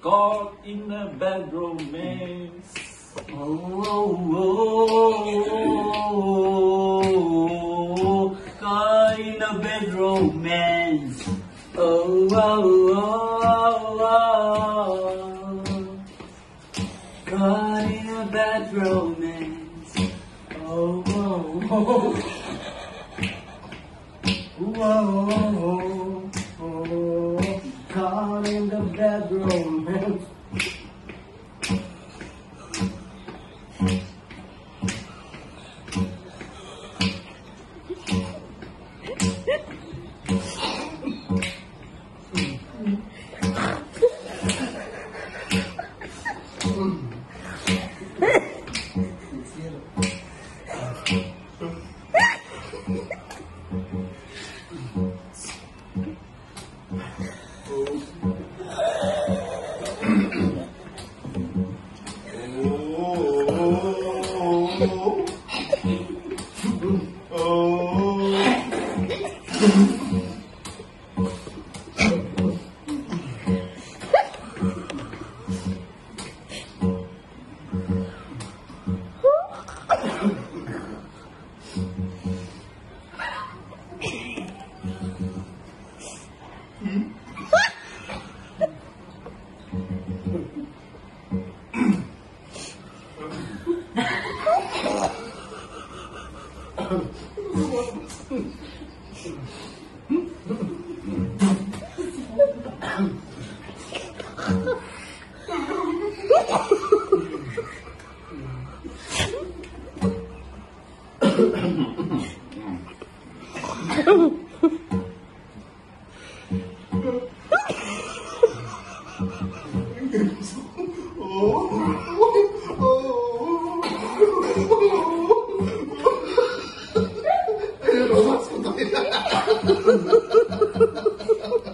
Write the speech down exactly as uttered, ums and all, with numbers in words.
Caught in a bad romance. Oh, oh, oh, oh, caught in a bad romance. Oh, oh, oh, oh, caught in a bad romance. Oh, oh, oh, oh, oh, oh, caught in the bad romance. Oh,